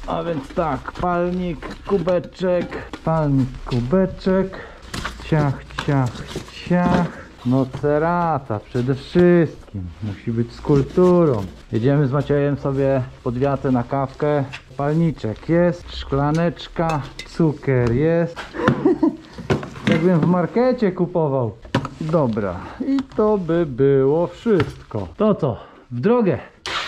A więc tak, palnik, kubeczek, ciach, ciach, ciach. No cerata przede wszystkim, musi być z kulturą. Jedziemy z Maciejem sobie pod wiatę na kawkę. Palniczek jest, szklaneczka, cukier jest. Jakbym w markecie kupował. Dobra, i to by było wszystko. To co? W drogę!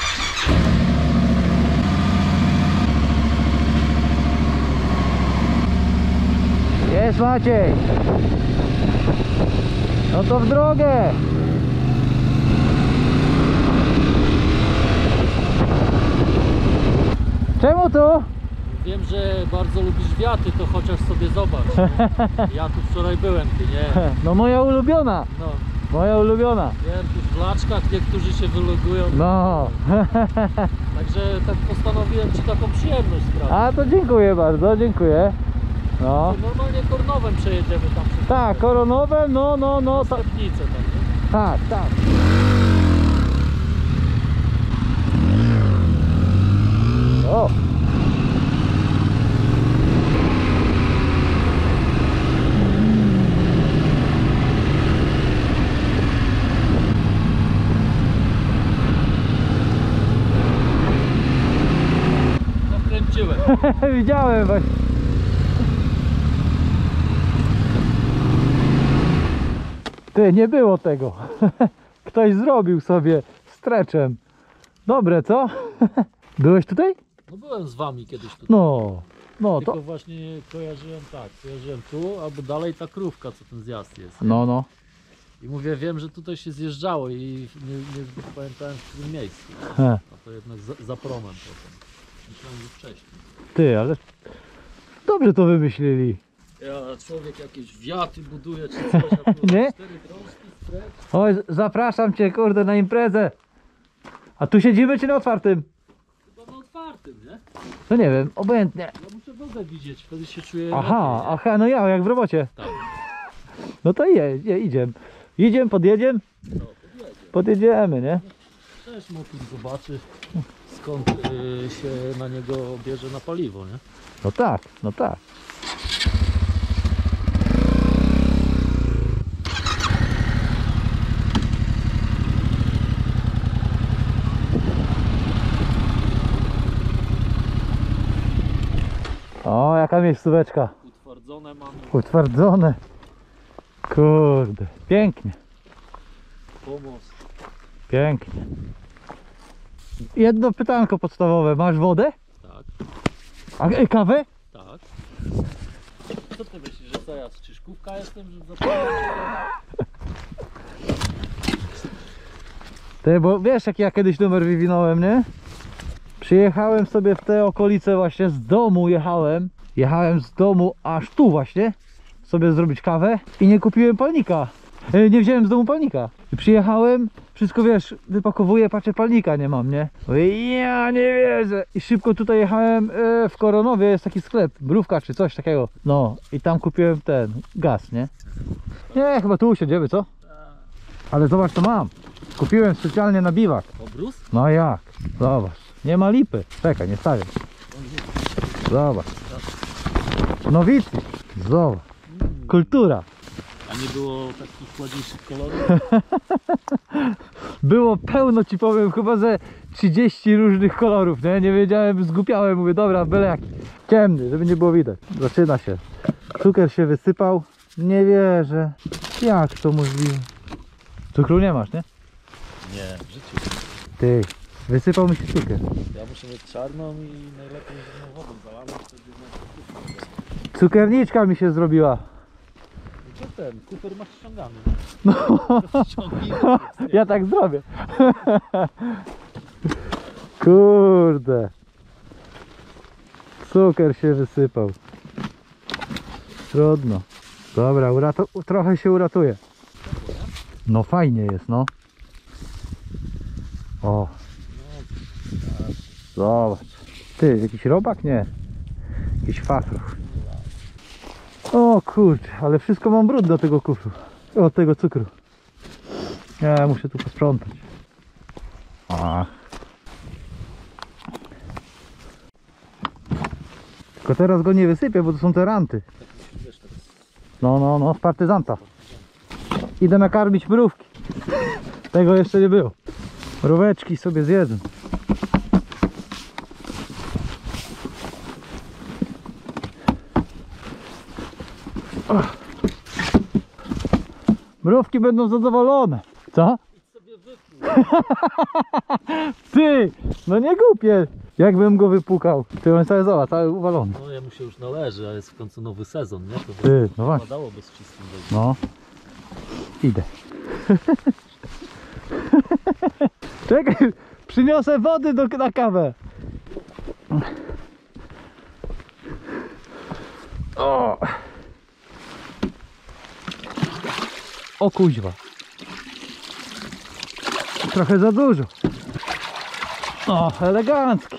Jest Maciej! No to w drogę! Czemu tu? Wiem, że bardzo lubisz wiaty, to chociaż sobie zobacz. Ja tu wczoraj byłem, ty nie. No moja ulubiona! No, Moja ulubiona! wiem, tu w Blaczkach niektórzy się wylogują. No! Także tak postanowiłem ci taką przyjemność sprawić. A to dziękuję bardzo, dziękuję. No. Normalnie Kornowem przejedziemy tam przez Tak, koronowe, no. Stepnicę tam, nie? Tak, tak. O! Zakręciłem. Widziałem właśnie. Ty, nie było tego. Ktoś zrobił sobie streczem. Dobre, co? Byłeś tutaj? No byłem z wami kiedyś tutaj. No Tylko to. właśnie kojarzyłem tu, albo dalej ta krówka, co ten zjazd jest. No. I mówię, wiem, że tutaj się zjeżdżało i nie zbyt pamiętałem w którym miejscu. He. A to jednak za promem potem. Myślałem, że wcześniej. Ty, ale dobrze to wymyślili. Ja, człowiek jakieś wiaty buduje czy coś, a tu Nie? 4 drążki, stretch. Oj, zapraszam cię, kurde, na imprezę. A tu siedzimy czy na otwartym? Chyba na otwartym, nie? No nie wiem, obojętnie. Ja muszę wodę widzieć, wtedy się czuję Aha, no ja, jak w robocie. tak. No to idziemy. Idziemy, podjedziemy? No, Podjedziemy, nie? też motor zobaczy skąd się na niego bierze na paliwo, nie? No tak, no tak. O, jaka miejscóweczka. Utwardzone mamy Utwardzone. Kurde, pięknie, pomost. pięknie. Jedno pytanko podstawowe. Masz wodę? Tak, A kawę? tak. Co ty myślisz, że co ja z Czyszkówka jestem, żeby zapomnieć? Ty, bo wiesz jaki ja kiedyś numer wywinąłem, nie? Przyjechałem sobie w te okolice właśnie z domu jechałem z domu aż tu właśnie sobie zrobić kawę i nie kupiłem palnika. Nie wziąłem z domu palnika. I przyjechałem, wszystko wiesz, wypakowuję, patrzę, palnika nie mam, nie? Mówię, ja nie wierzę. I szybko tutaj jechałem, w Koronowie jest taki sklep, Mrówka czy coś takiego. No i tam kupiłem ten gaz, nie? Nie, chyba tu siedzimy, co? Ale zobacz co mam. Kupiłem specjalnie na biwak. Obrus? No jak? Zobacz. Nie ma lipy. Czekaj, nie stawię. Zobacz. Nowicy. Zobacz. Kultura. A nie było takich ładniejszych kolorów? Było pełno, ci powiem, chyba ze 30 różnych kolorów, nie? Nie wiedziałem, zgłupiałem, mówię, dobra, byle jaki. Ciemny, żeby nie było widać. Zaczyna się. Cukier się wysypał. Nie wierzę. Jak to możliwe? Cukru nie masz, nie? Nie, w życiu. Ty, wysypał mi się cukier. Ja muszę mieć czarną i najlepiej zimną wodą zalaną, wtedy na Cukierniczka mi się zrobiła. gdzie ten? Kuper masz ściągany. No, Ściągnij. ja tak zrobię. Kurde. Cukier się wysypał. Trudno. Dobra, trochę się uratuje. No fajnie jest, no. O. Zobacz. Ty, jakiś robak? Nie. Jakiś fachruch. O kurczę, ale wszystko mam brud do tego kufru. Od tego cukru. Ja muszę tu posprzątać. Ach. Tylko teraz go nie wysypię, bo to są te ranty. Wiesz, tak No, z partyzanta. Idę nakarmić mrówki. Tego jeszcze nie było. Mróweczki sobie zjedzą. Mrówki będą zadowolone. Co? sobie wypnij. Ty! No nie głupie! Jakbym go wypukał. Ty, on cały zobacz, cały uwalony. No jemu się już należy, a jest w końcu nowy sezon, nie? To Ty, no właśnie. padałoby z czystym wejściem. No. Idę. Czekaj, przyniosę wody na kawę. O kuźwa. Trochę za dużo. O, elegancki.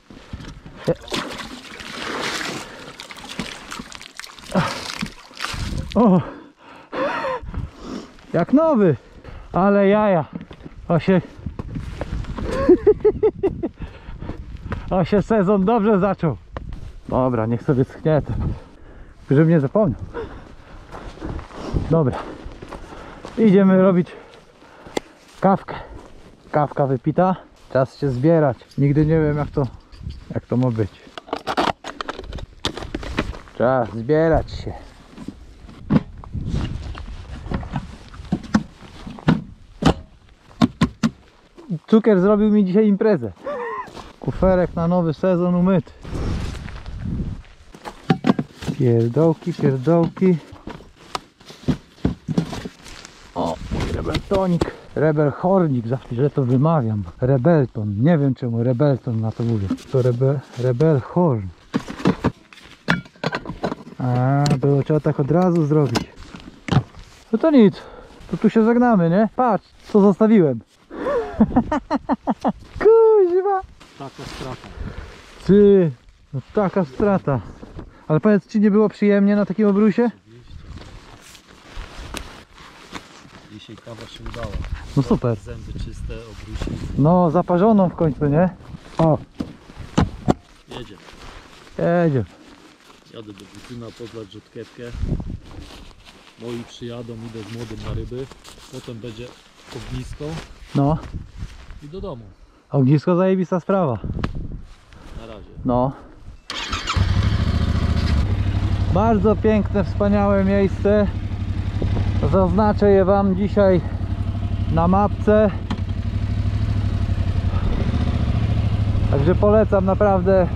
O, jak nowy. Ale jaja. O się sezon dobrze zaczął. Dobra, niech sobie schnie to. Żebym nie zapomniał. Dobra. Idziemy robić kawkę. Kawka wypita. Czas się zbierać. Nigdy nie wiem jak to ma być. Czas zbierać się. Cukier zrobił mi dzisiaj imprezę. Kuferek na nowy sezon umyty. Pierdołki. O, mój rebeltonik. Rebelhornik, zawsze źle to wymawiam. Rebelton, nie wiem czemu Rebelton na to mówię. To Rebelhorn. A, było trzeba tak od razu zrobić. No to nic, to tu się żegnamy, nie? Patrz, co zostawiłem. Kuźwa. Taka strata. Ty, no taka strata. Ale powiedz, czy nie było przyjemnie na takim obrusie? Dzisiaj kawa się udała. No super. Zęby czyste, obrusi. No, zaparzoną w końcu, nie? O, Jedzie. jedzie. Jadę do Butyna poznać rzutkiewkę. Moi przyjadą, idę z młodym na ryby. Potem będzie ognisko No, i do domu. ognisko zajebista sprawa. Na razie. No. Bardzo piękne, wspaniałe miejsce. Zaznaczę je wam dzisiaj na mapce. Także polecam, naprawdę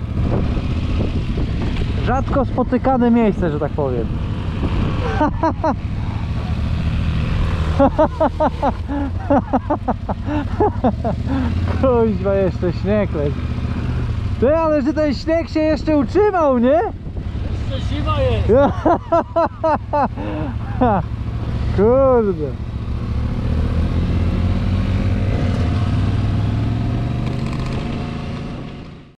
rzadko spotykane miejsce, że tak powiem. Kuźwa, jeszcze śnieg leci. Ty, ale że ten śnieg się jeszcze utrzymał, nie? Jeszcze zima jest! Kurde.